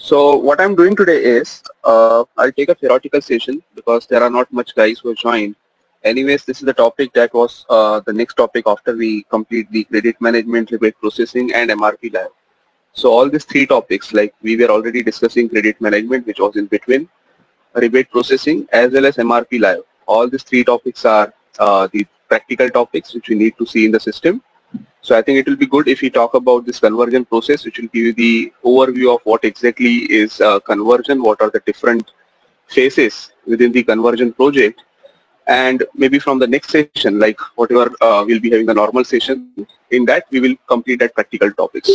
So what I'm doing today is I'll take a theoretical session because there are not much guys who have joined. Anyways, this is the topic that was the next topic after we complete the credit management, rebate processing, and MRP lab. So all these three topics, like we were already discussing credit management, which was in between, rebate processing, as well as MRP live. All these three topics are the practical topics which we need to see in the system. So I think it will be good if we talk about this conversion process, which will give you the overview of what exactly is conversion, what are the different phases within the conversion project, and maybe from the next session, like whatever we'll be having the normal session, in that we will complete that practical topics.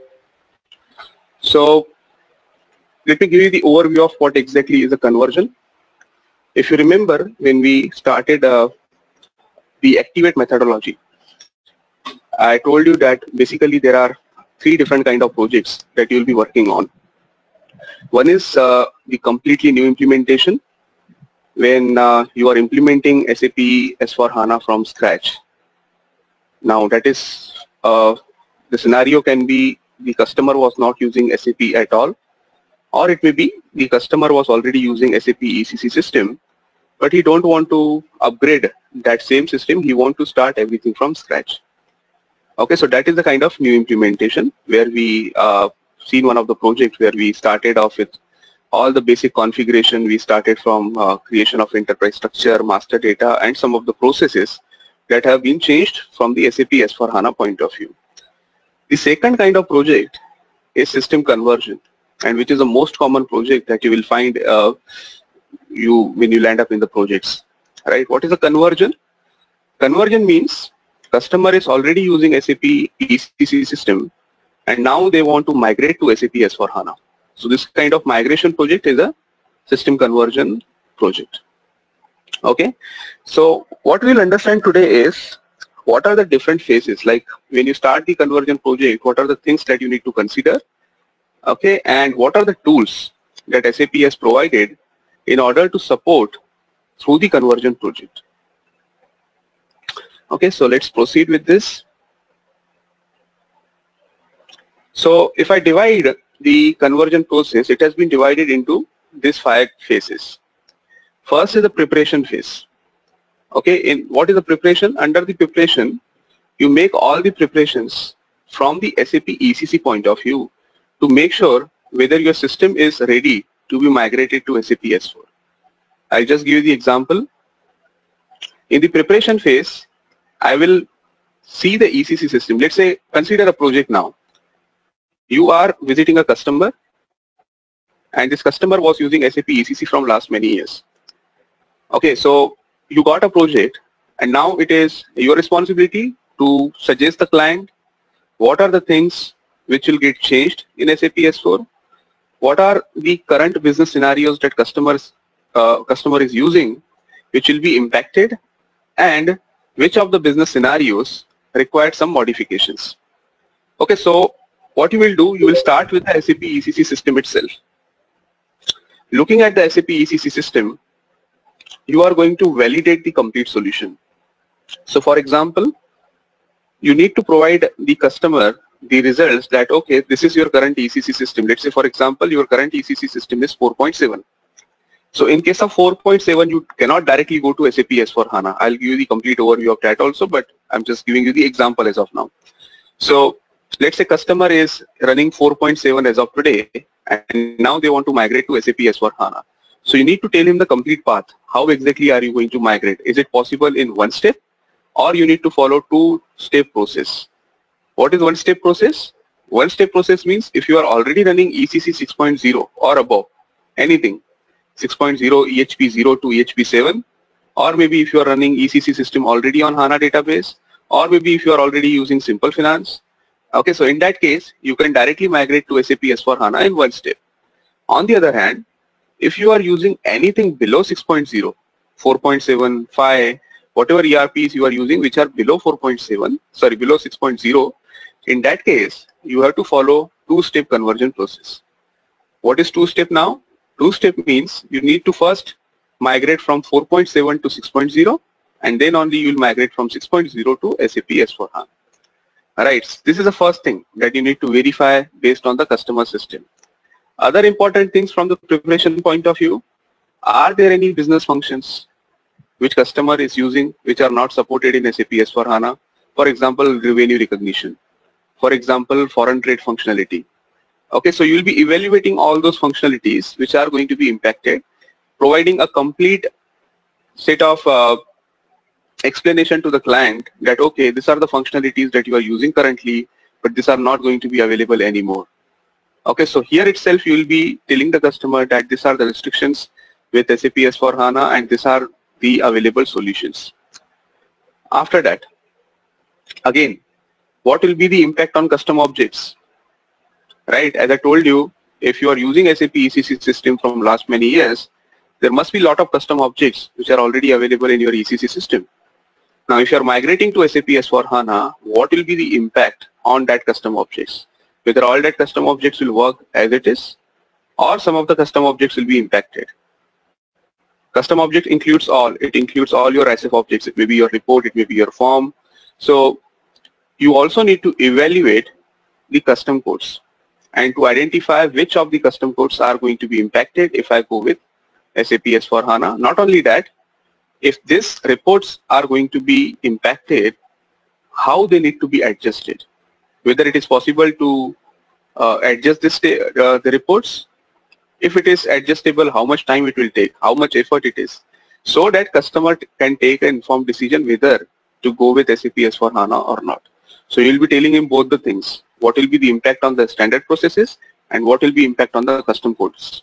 So let me give you the overview of what exactly is a conversion. If you remember, when we started the Activate methodology, I told you that basically there are three different kind of projects that you will be working on. One is the completely new implementation, when you are implementing SAP S/4HANA from scratch. Now that is, the scenario can be the customer was not using SAP at all, or it may be the customer was already using SAP ECC system, but he don't want to upgrade that same system, he want to start everything from scratch. Okay, so that is the kind of new implementation where we seen one of the projects where we started off with all the basic configuration. We started from creation of enterprise structure, master data, and some of the processes that have been changed from the SAP S/4HANA point of view. The second kind of project is system conversion, and which is the most common project that you will find when you land up in the projects. Right? What is a conversion? Conversion means customer is already using SAP ECC system, and now they want to migrate to SAP S/4HANA. So this kind of migration project is a system conversion project. Okay, so what we'll understand today is what are the different phases. Like when you start the conversion project, what are the things that you need to consider? Okay, and what are the tools that SAP has provided in order to support through the conversion project. Okay, so let's proceed with this. So if I divide the conversion process, it has been divided into these 5 phases. First is the preparation phase. Okay, in what is the preparation? Under the preparation, you make all the preparations from the SAP ECC point of view to make sure whether your system is ready to be migrated to SAP S4. I'll just give you the example. In the preparation phase, I will see the ECC system. Let's say, consider a project now. You are visiting a customer, and this customer was using SAP ECC from last many years. Okay, so you got a project, and now it is your responsibility to suggest the client what are the things which will get changed in SAP S4, what are the current business scenarios that customer is using which will be impacted, and which of the business scenarios require some modifications. Okay, so what you will do, you will start with the SAP ECC system itself. Looking at the SAP ECC system, you are going to validate the complete solution. So for example, you need to provide the customer the results that, okay, this is your current ECC system. Let's say, for example, your current ECC system is 4.7. So in case of 4.7, you cannot directly go to SAP S/4HANA. I'll give you the complete overview of that also, but I'm just giving you the example as of now. So let's say customer is running 4.7 as of today, and now they want to migrate to SAP S/4HANA. So you need to tell him the complete path. How exactly are you going to migrate? Is it possible in one step, or you need to follow 2-step process? What is one-step process? One-step process means if you are already running ECC 6.0 or above, anything, 6.0, EHP 0 to EHP 7, or maybe if you are running ECC system already on HANA database, or maybe if you are already using Simple Finance. Okay, so in that case, you can directly migrate to SAP S/4HANA in one step. On the other hand, if you are using anything below 6.0, 4.7, 5, whatever ERPs you are using which are below 6.0, in that case, you have to follow 2-step conversion process. What is 2-step now? 2-step means you need to first migrate from 4.7 to 6.0, and then only you will migrate from 6.0 to SAP S/4HANA. Alright, this is the first thing that you need to verify based on the customer system. Other important things from the preparation point of view, are there any business functions which customer is using which are not supported in SAP S/4HANA? For example, revenue recognition. For example, foreign trade functionality. Okay, so you'll be evaluating all those functionalities which are going to be impacted, providing a complete set of explanation to the client that, okay, these are the functionalities that you are using currently, but these are not going to be available anymore. Okay, so here itself you will be telling the customer that these are the restrictions with SAP S/4HANA and these are the available solutions. After that, again, what will be the impact on custom objects? Right, as I told you, if you are using SAP ECC system from last many years, there must be a lot of custom objects which are already available in your ECC system. Now, if you are migrating to SAP S/4HANA, what will be the impact on that custom objects? Whether all that custom objects will work as it is, or some of the custom objects will be impacted. Custom object includes all. It includes all your SF objects. It may be your report, it may be your form. So you also need to evaluate the custom codes and to identify which of the custom codes are going to be impacted if I go with SAP S/4HANA. Not only that, if these reports are going to be impacted, how they need to be adjusted. Whether it is possible to adjust the reports. If it is adjustable, how much time it will take, how much effort it is, so that customer can take an informed decision whether to go with SAP S/4HANA or not. So you'll be telling him both the things. What will be the impact on the standard processes and what will be impact on the custom codes.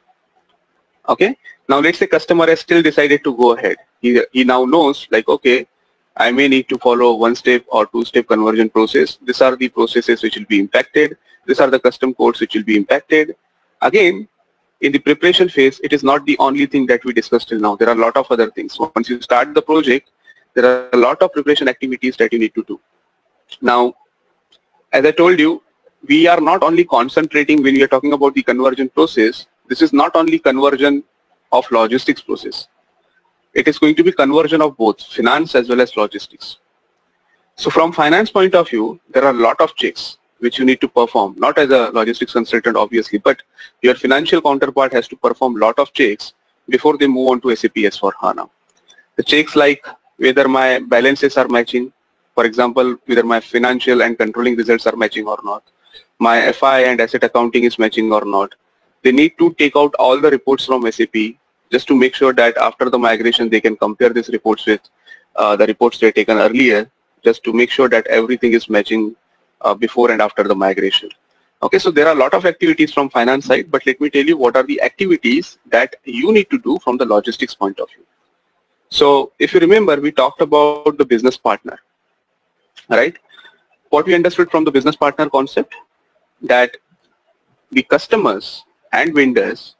Okay. Now let's say customer has still decided to go ahead. He now knows, like, okay, I may need to follow 1-step or 2-step conversion process. These are the processes which will be impacted. These are the custom codes which will be impacted. Again, in the preparation phase, it is not the only thing that we discussed till now. There are a lot of other things. Once you start the project, there are a lot of preparation activities that you need to do. Now, as I told you, we are not only concentrating when we are talking about the conversion process. This is not only conversion of logistics process. It is going to be conversion of both finance as well as logistics. So from finance point of view, there are a lot of checks which you need to perform, not as a logistics consultant obviously, but your financial counterpart has to perform a lot of checks before they move on to SAP S/4HANA. The checks like whether my balances are matching, for example, whether my financial and controlling results are matching or not, my FI and asset accounting is matching or not. They need to take out all the reports from SAP just to make sure that after the migration they can compare these reports with the reports they taken earlier, just to make sure that everything is matching before and after the migration. Okay, so there are a lot of activities from finance side, but let me tell you what are the activities that you need to do from the logistics point of view. So if you remember, we talked about the business partner, right? What we understood from the business partner concept, that the customers and vendors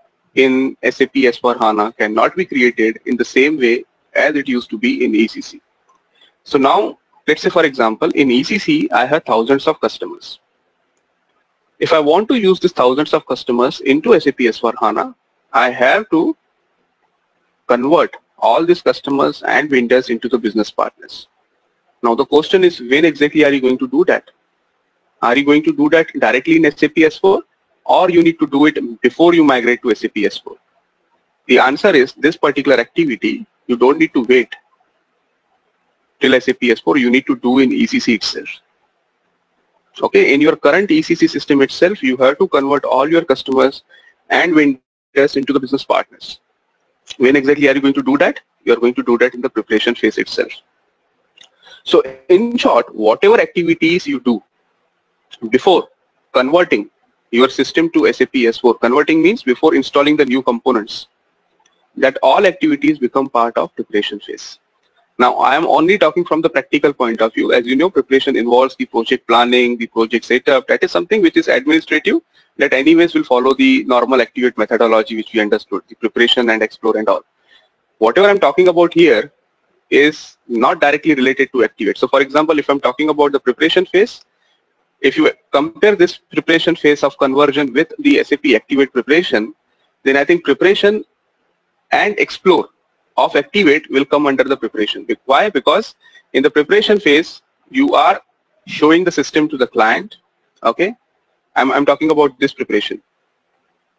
in SAP S/4HANA cannot be created in the same way as it used to be in ECC. So now, let's say for example, in ECC, I have thousands of customers. If I want to use these thousands of customers into SAP S/4HANA, I have to convert all these customers and vendors into the business partners. Now the question is, when exactly are you going to do that? Are you going to do that directly in SAP S4, or you need to do it before you migrate to SAP S4? The answer is, this particular activity, you don't need to wait till SAP S4, you need to do in ECC itself. Okay, in your current ECC system itself, you have to convert all your customers and vendors into the business partners. When exactly are you going to do that? You are going to do that in the preparation phase itself. So in short, whatever activities you do before converting your system to SAP S4, converting means before installing the new components, that all activities become part of preparation phase. Now I am only talking from the practical point of view. As you know, preparation involves the project planning, the project setup. That is something which is administrative, that anyways will follow the normal Activate methodology which we understood, the preparation and explore and all. Whatever I'm talking about here is not directly related to Activate. So for example, if I'm talking about the preparation phase, if you compare this preparation phase of conversion with the SAP Activate preparation, then I think preparation and explore of Activate will come under the preparation. Why? Because in the preparation phase, you are showing the system to the client. Okay, I'm talking about this preparation.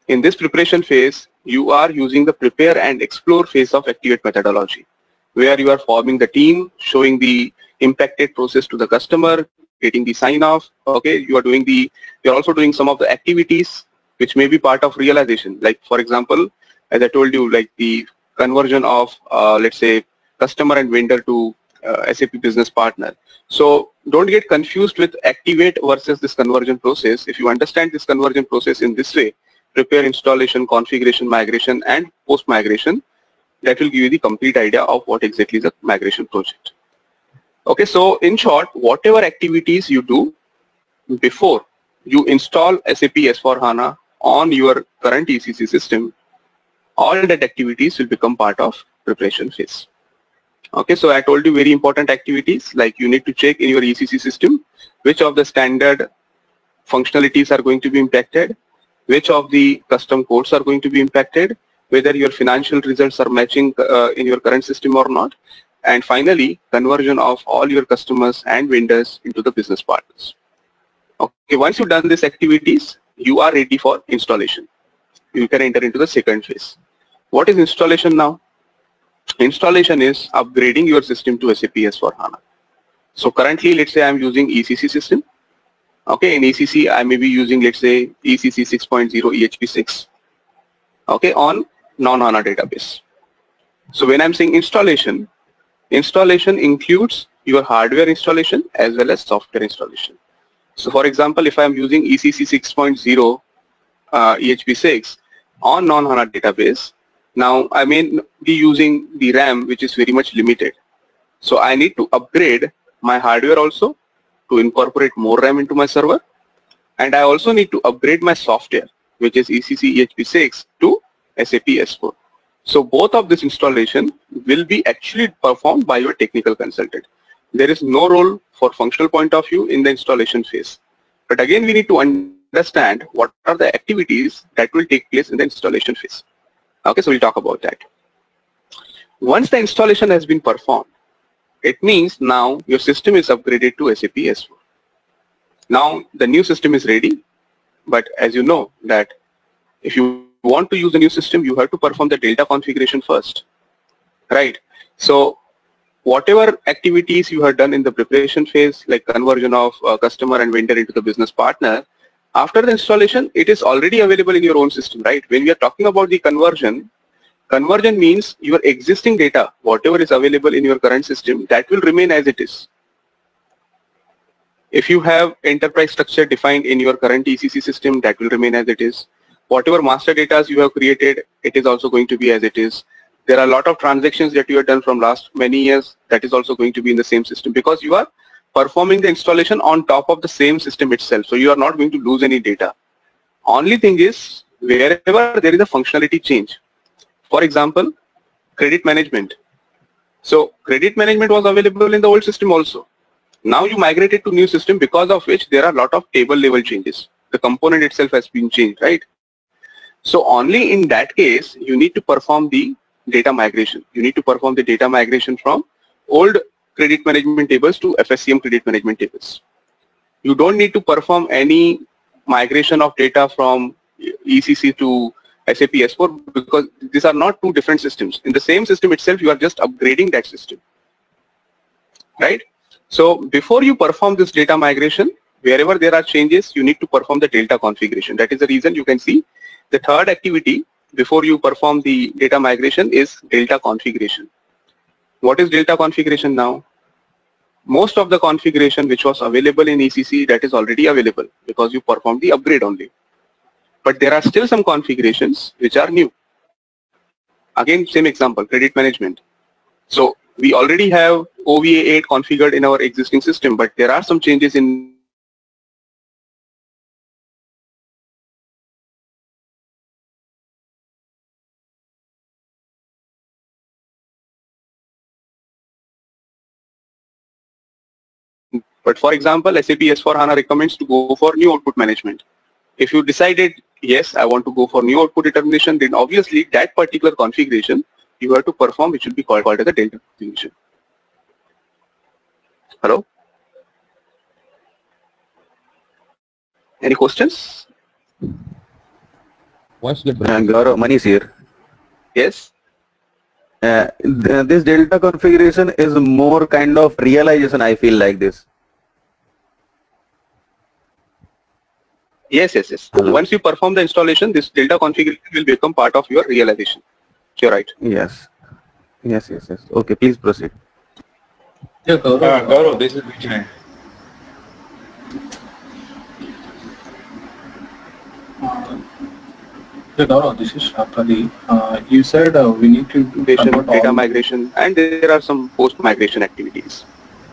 In this preparation phase, you are using the prepare and explore phase of Activate methodology, where you are forming the team, showing the impacted process to the customer, getting the sign off. Okay, you're also doing some of the activities which may be part of realization. Like for example, as I told you, like the conversion of let's say customer and vendor to SAP business partner. So don't get confused with Activate versus this conversion process. If you understand this conversion process in this way, prepare, installation, configuration, migration, and post-migration, that will give you the complete idea of what exactly is a migration project. Okay, so in short, whatever activities you do before you install SAP S4HANA on your current ECC system, all that activities will become part of preparation phase. Okay, so I told you very important activities, like you need to check in your ECC system which of the standard functionalities are going to be impacted, which of the custom codes are going to be impacted, whether your financial results are matching in your current system or not, and finally, conversion of all your customers and vendors into the business partners. Okay, once you've done these activities, you are ready for installation. You can enter into the second phase. What is installation now? Installation is upgrading your system to SAP S4HANA. So currently, let's say I'm using ECC system. Okay, in ECC, I may be using, let's say, ECC 6.0 EHP6, okay, on non-HANA database. So when I'm saying installation, installation includes your hardware installation as well as software installation. So for example, if I'm using ECC 6.0 EHP6 on non-HANA database, now I may be using the RAM, which is very much limited. So I need to upgrade my hardware also to incorporate more RAM into my server, and I also need to upgrade my software, which is ECC EHP6 to SAP S4. So both of this installation will be actually performed by your technical consultant. There is no role for functional point of view in the installation phase. But again, we need to understand what are the activities that will take place in the installation phase. Okay, so we'll talk about that. Once the installation has been performed, it means now your system is upgraded to SAP S4. Now the new system is ready, but as you know that if you want to use the new system, you have to perform the Delta configuration first, right? So whatever activities you have done in the preparation phase, like conversion of customer and vendor into the business partner, after the installation, it is already available in your own system, right? When we are talking about the conversion means your existing data, whatever is available in your current system, that will remain as it is. If you have enterprise structure defined in your current ECC system, that will remain as it is. Whatever master data you have created, it is also going to be as it is. There are a lot of transactions that you have done from last many years, that is also going to be in the same system, because you are performing the installation on top of the same system itself. So you are not going to lose any data. Only thing is, wherever there is a functionality change, for example, credit management. So credit management was available in the old system also. Now you migrated to new system, because of which there are a lot of table level changes. The component itself has been changed, right? So only in that case, you need to perform the data migration. You need to perform the data migration from old credit management tables to FSCM credit management tables. You don't need to perform any migration of data from ECC to SAP S4, because these are not two different systems. In the same system itself, you are just upgrading that system, right? So before you perform this data migration, wherever there are changes, you need to perform the Delta configuration. That is the reason you can see the third activity before you perform the data migration is Delta configuration. What is Delta configuration now? Most of the configuration which was available in ECC, that is already available because you performed the upgrade only. But there are still some configurations which are new. Again, same example, credit management. So we already have OVA 8 configured in our existing system, but there are some changes in But for example, SAP S4HANA recommends to go for new output management. If you decided, yes, I want to go for new output determination, then obviously that particular configuration you have to perform, which will be called as the Delta configuration. Hello? Any questions? Gaurav, Manish here. Yes. This delta configuration is more kind of realization, I feel like this. Yes. Hello? Once you perform the installation, this delta configuration will become part of your realization. You're right. Yes. Okay, please proceed. Yeah, Gaurav, this is Vijay. Yeah, Gaurav, this is Pradeep. You said we need to do data migration, and there are some post-migration activities.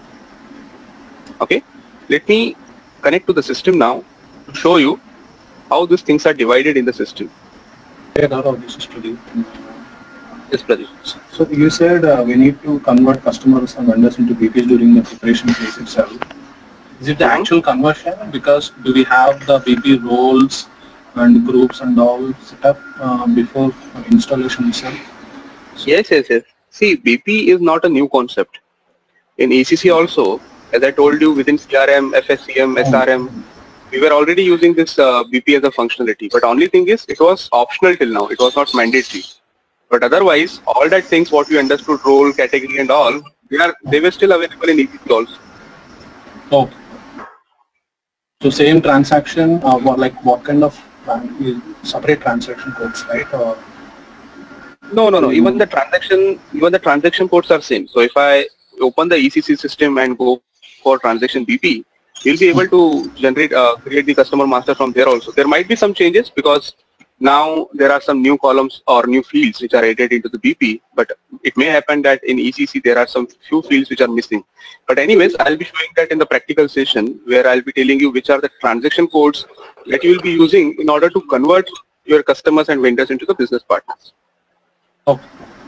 Okay, let me connect to the system now to show you how these things are divided in the system. Yeah, Gaurav, this is Pradeep. Yes, Pradeep. So you said we need to convert customers and vendors into BPs during the preparation phase itself. Is it the actual conversion? Because do we have the BP roles and groups and all set up before installation itself? Yes. See, BP is not a new concept. In ECC also, as I told you, within CRM, FSCM, SRM, we were already using this BP as a functionality. But only thing is, it was optional till now. It was not mandatory. But otherwise, all that things what we understood, role, category, and all, they were still available in ECC also. Okay. So same transaction, what kind of separate transaction codes, right? Or no. Even the transaction codes are same. So if I open the ECC system and go for transaction BP, you'll be able to generate, create the customer master from there also. There might be some changes because now there are some new columns or new fields which are added into the BP, but it may happen that in ECC there are some few fields which are missing. But anyways, I'll be showing that in the practical session where I'll be telling you which are the transaction codes that you will be using in order to convert your customers and vendors into the business partners. Okay.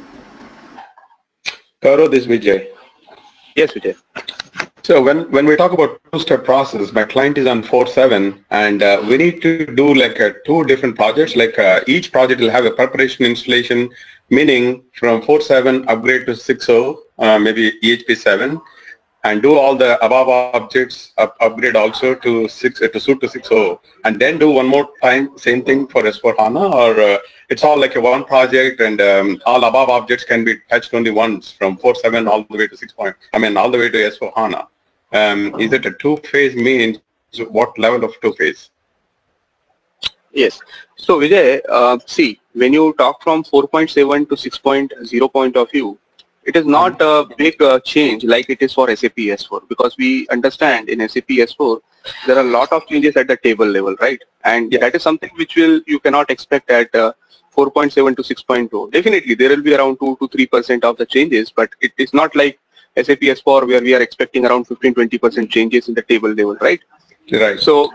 Gaurav, this is Vijay. Yes, Vijay. So when we talk about two-step process, my client is on 4.7 and we need to do like two different projects. Like each project will have a preparation installation, meaning from 4.7 upgrade to 6.0, maybe EHP 7, and do all the above objects upgrade also to suit to 6.0, and then do one more time same thing for S4HANA, or it's all like a one project and all above objects can be touched only once from 4.7 all the way to 6. All the way to S4HANA. Is it a two-phase means what level of two-phase? Yes. So Vijay, see, when you talk from 4.7 to 6.0 point of view, it is not a big change like it is for SAP S4, because we understand in SAP S4 there are a lot of changes at the table level, right? And that is something which you cannot expect at 4.7 to 6.0. Definitely there will be around 2 to 3% of the changes, but it is not like SAP S4 where we are expecting around 15-20% changes in the table level, right? Right. So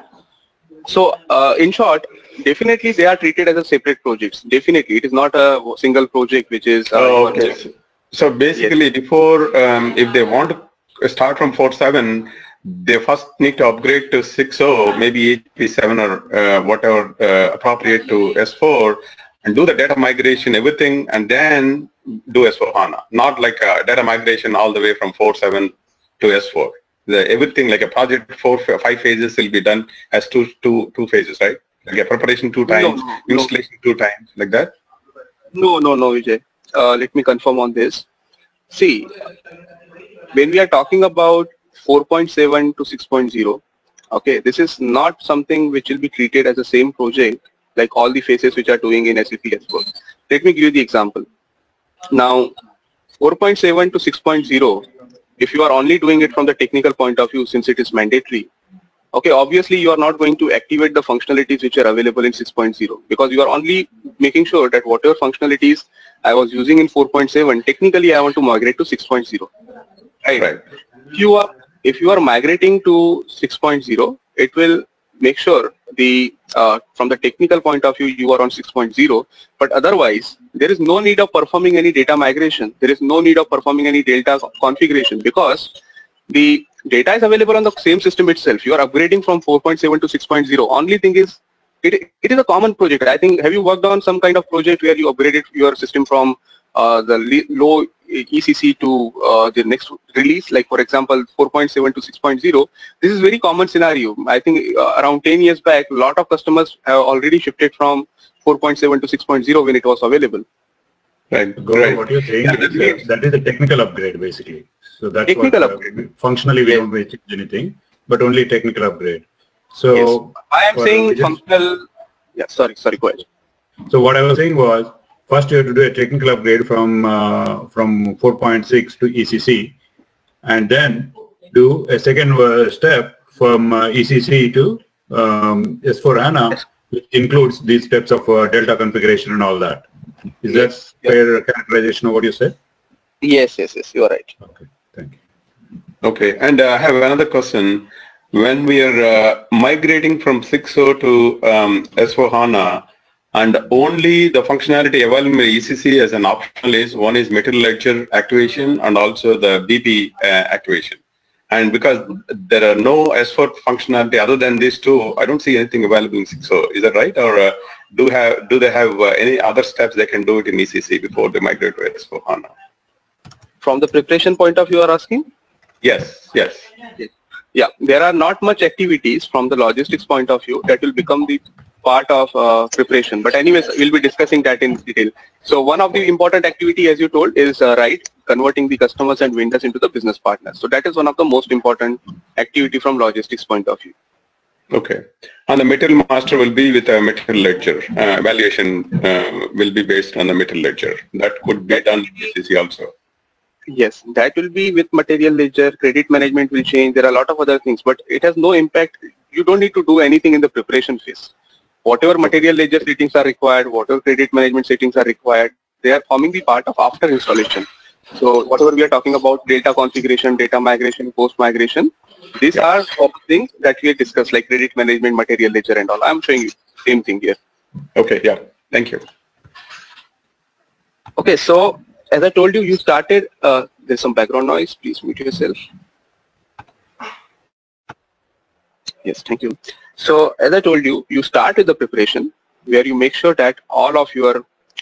in short, definitely they are treated as a separate projects. Definitely it is not a single project which is okay. So basically, before if they want to start from 4.7, they first need to upgrade to 6.0, maybe EHP 7 or whatever appropriate to S4, and do the data migration, everything, and then do S4HANA. Not like a data migration all the way from 4.7 to S4. Everything like a project 5 phases will be done as two phases, right? Like a preparation 2 times, installation 2 times, like that. No, Vijay. Let me confirm on this. See, when we are talking about 4.7 to 6.0, okay, this is not something which will be treated as the same project like all the phases which are doing in SAP S4. Let me give you the example. Now, 4.7 to 6.0, if you are only doing it from the technical point of view, since it is mandatory, okay, obviously you are not going to activate the functionalities which are available in 6.0, because you are only making sure that whatever functionalities I was using in 4.7, technically I want to migrate to 6.0. Right. If you are migrating to 6.0, it will make sure from the technical point of view you are on 6.0, but otherwise there is no need of performing any data migration. There is no need of performing any data configuration, because the data is available on the same system itself. You are upgrading from 4.7 to 6.0. Only thing is, it is a common project. I think, have you worked on some kind of project where you upgraded your system from the low ECC to the next release, like for example 4.7 to 6.0? This is very common scenario. I think around 10 years back, a lot of customers have already shifted from 4.7 to 6.0 when it was available. Right. Gaurav, Right. what you're saying is that is a technical upgrade basically. So that's Technical what upgrade. functionally we Yes. don't change anything, but only technical upgrade. So Yes. I am for saying religious- functional. Yeah, sorry, go ahead. So what I was saying was, first you have to do a technical upgrade from 4.6 to ECC, and then do a second step from ECC to S/4HANA, which includes these steps of Delta configuration and all that. Is that fair characterization of what you said? Yes, you are right. Okay, thank you. Okay, and I have another question. When we are migrating from 6.0 to S/4HANA, and only the functionality available in ECC as an optional is one is material ledger activation and also the BP activation. And because there are no S4 functionality other than these two, I don't see anything available in 6.0. Is that right? Or do they have any other steps they can do it in ECC before they migrate to S/4HANA? From the preparation point of view, you are asking? Yes. Yeah, there are not much activities from the logistics point of view that will become the part of preparation. But anyways, we'll be discussing that in detail. So one of the important activity, as you told, is converting the customers and vendors into the business partners. So that is one of the most important activity from logistics point of view. Okay. And the material master will be with a material ledger. Valuation will be based on the material ledger. That could be done in ECC also. Yes, that will be with material ledger. Credit management will change. There are a lot of other things, but it has no impact. You don't need to do anything in the preparation phase. Whatever material ledger settings are required, whatever credit management settings are required, they are forming the part of after installation. So whatever we are talking about, data configuration, data migration, post migration, these are all things that we have discussed, like credit management, material ledger and all. I'm showing you same thing here. Okay, yeah. Thank you. Okay, so as I told you, you started, there's some background noise, please mute yourself. Yes, thank you. So as I told you, you start with the preparation where you make sure that all of your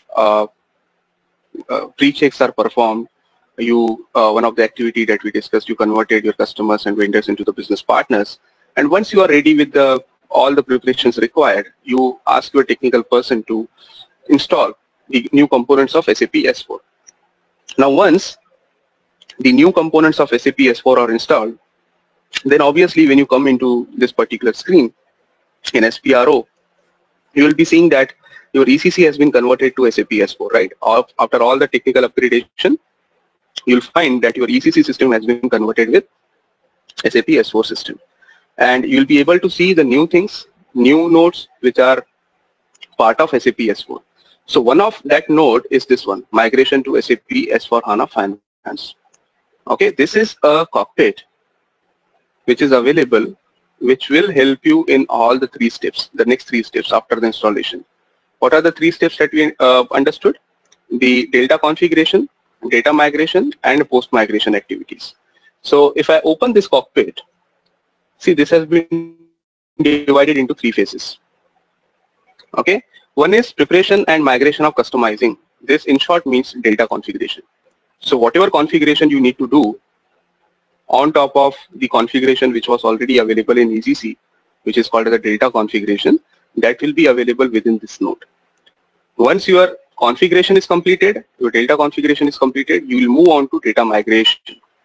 pre-checks are performed. One of the activity that we discussed, you converted your customers and vendors into the business partners. And once you are ready with all the preparations required, you ask your technical person to install the new components of SAP S4. Now, once the new components of SAP S4 are installed, then obviously when you come into this particular screen in SPRO, you will be seeing that your ECC has been converted to SAP S4, right? After all the technical upgradation, you'll find that your ECC system has been converted with SAP S4 system. And you'll be able to see the new things, new nodes, which are part of SAP S4. So one of that node is this one, migration to SAP S4HANA Finance. Okay, this is a cockpit which is available, which will help you in all the three steps, the next three steps after the installation. What are the three steps that we understood? The data configuration, data migration, and post-migration activities. So if I open this cockpit, see, this has been divided into three phases. Okay, one is preparation and migration of customizing. This in short means data configuration. So whatever configuration you need to do on top of the configuration which was already available in ECC, which is called as the data configuration, that will be available within this node. Once your configuration is completed, your data configuration is completed, you will move on to data migration.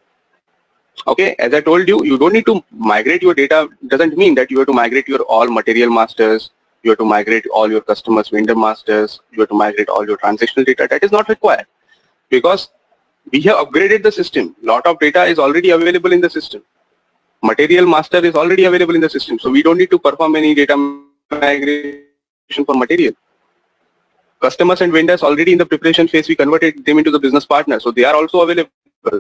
Okay, as I told you, you don't need to migrate your data. Doesn't mean that you have to migrate your all material masters, you have to migrate all your customers, vendor masters, you have to migrate all your transactional data. That is not required because we have upgraded the system. Lot of data is already available in the system. Material master is already available in the system. So we don't need to perform any data migration for material. Customers and vendors already in the preparation phase, we converted them into the business partners. So they are also available.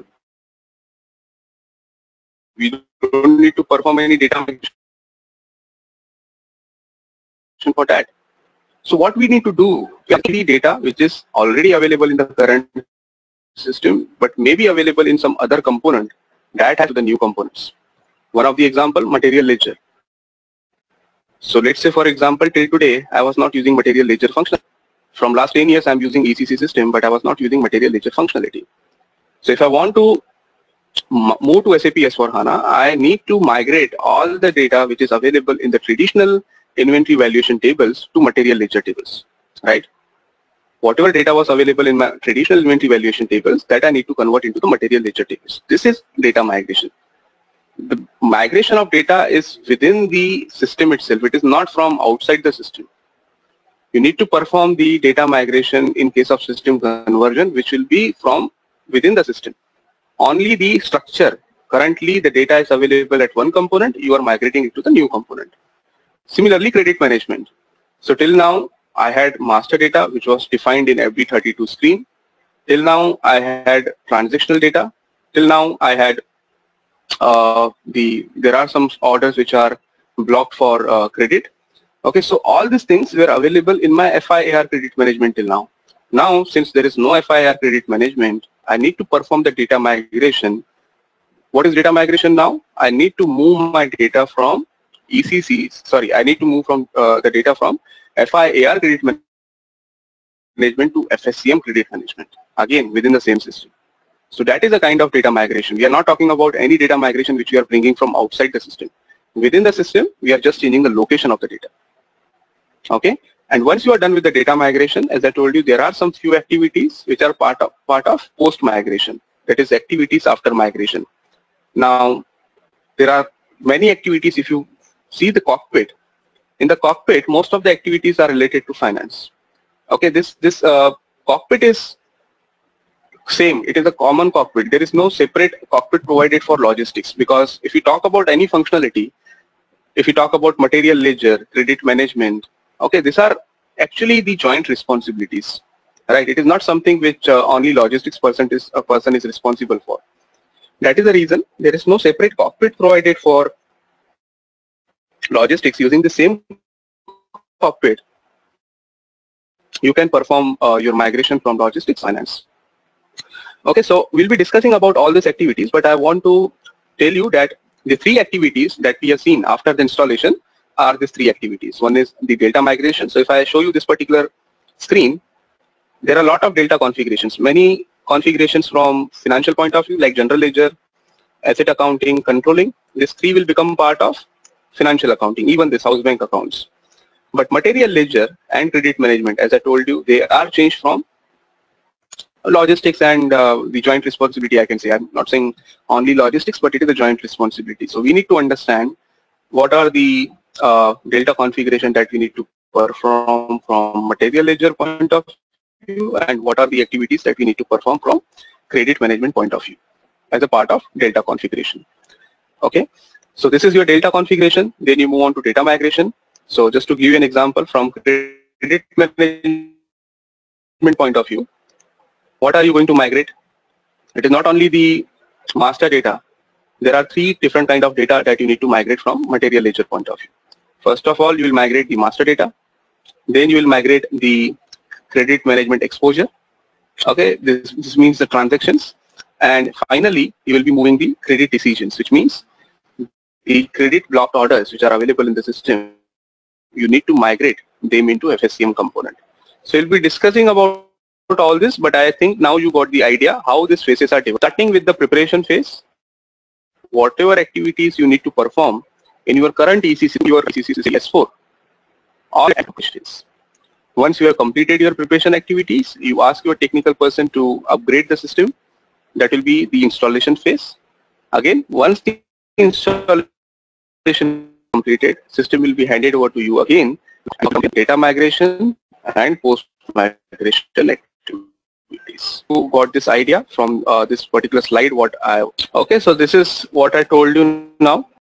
We don't need to perform any data migration for that. So what we need to do, we have the data which is already available in the current system, but may be available in some other component that has the new components. One of the example, material ledger. So let's say, for example, till today, I was not using material ledger functionality. From last 10 years, I'm using ECC system, but I was not using material ledger functionality. So if I want to move to SAP S4HANA, I need to migrate all the data which is available in the traditional inventory valuation tables to material ledger tables. right? Whatever data was available in my traditional inventory valuation tables, that I need to convert into the material ledger tables. This is data migration. The migration of data is within the system itself. It is not from outside the system. You need to perform the data migration in case of system conversion, which will be from within the system. Only the structure, currently the data is available at one component, you are migrating it to the new component. Similarly, credit management. So till now, I had master data, which was defined in FB32 screen. Till now, I had transactional data. Till now, I had there are some orders which are blocked for credit. Okay, so all these things were available in my FIAR credit management till now. Now, since there is no FIAR credit management, I need to perform the data migration. What is data migration now? I need to move my data from ECCs. Sorry, I need to move from the data from FIAR credit management to FSCM credit management. Again, within the same system. So that is a kind of data migration. We are not talking about any data migration which we are bringing from outside the system. Within the system, we are just changing the location of the data. Okay, and once you are done with the data migration, as I told you, there are some few activities which are part of post migration. That is activities after migration. Now, there are many activities. If you see the cockpit, in the cockpit, most of the activities are related to finance. Okay, this cockpit is same. It is a common cockpit. There is no separate cockpit provided for logistics, because if you talk about any functionality, if you talk about material ledger, credit management, okay, these are actually the joint responsibilities, right? It is not something which only logistics person is responsible for. That is the reason there is no separate cockpit provided for logistics. Using the same cockpit, you can perform your migration from logistics finance. Okay, so we'll be discussing about all these activities, but I want to tell you that the three activities that we have seen after the installation are these three activities. One is the data migration. So if I show you this particular screen, there are a lot of data configurations, many configurations from financial point of view, like general ledger, asset accounting, controlling. These three will become part of financial accounting, even this house bank accounts. But material ledger and credit management, as I told you, they are changed from logistics and the joint responsibility, I can say. I'm not saying only logistics, but it is a joint responsibility. So we need to understand what are the delta configuration that we need to perform from material ledger point of view, and what are the activities that we need to perform from credit management point of view as a part of delta configuration. Okay, so this is your delta configuration. Then you move on to data migration. So just to give you an example from credit management point of view, what are you going to migrate? It is not only the master data. There are three different kind of data that you need to migrate from material ledger point of view. First of all, you will migrate the master data. Then you will migrate the credit management exposure. Okay, this means the transactions. And finally, you will be moving the credit decisions, which means the credit blocked orders which are available in the system. You need to migrate them into FSCM component. So you'll be discussing about all this, but I think now you got the idea how these phases are developed. Starting with the preparation phase, whatever activities you need to perform in your current ECC, your ECC S4, all activities. Once you have completed your preparation activities, you ask your technical person to upgrade the system. That will be the installation phase. Again, once the installation completed, system will be handed over to you again, data migration and post migration activities. Who got this idea from this particular slide? Okay, so this is what I told you now.